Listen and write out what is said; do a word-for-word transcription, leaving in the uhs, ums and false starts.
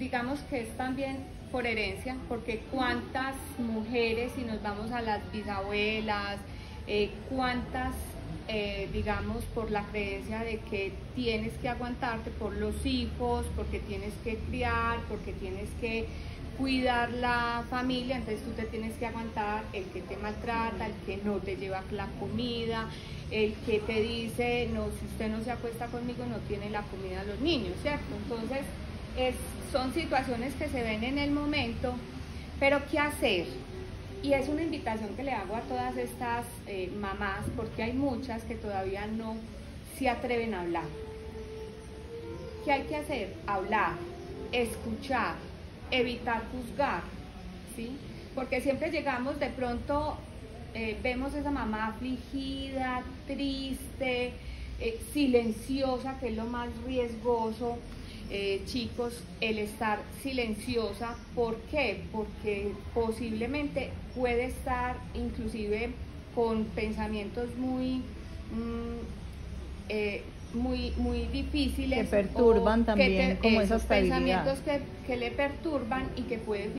digamos que es también por herencia, porque cuántas mujeres, si nos vamos a las bisabuelas, eh, cuántas, eh, digamos, por la creencia de que tienes que aguantarte por los hijos, porque tienes que criar, porque tienes que cuidar la familia, entonces tú te tienes que aguantar el que te maltrata, el que no te lleva la comida, el que te dice, no, si usted no se acuesta conmigo no tiene la comida a los niños, ¿cierto? Entonces es, son situaciones que se ven en el momento, pero ¿qué hacer? Y es una invitación que le hago a todas estas eh, mamás, porque hay muchas que todavía no se atreven a hablar. ¿Qué hay que hacer? Hablar, escuchar, evitar juzgar, ¿sí? Porque siempre llegamos de pronto, eh, vemos esa mamá afligida, triste, eh, silenciosa, que es lo más riesgoso, eh, chicos, el estar silenciosa. ¿Por qué? Porque posiblemente puede estar inclusive con pensamientos muy... Mmm, eh, muy muy difíciles que perturban también que te, como esos esa estabilidad, pensamientos que, que le perturban y que pueden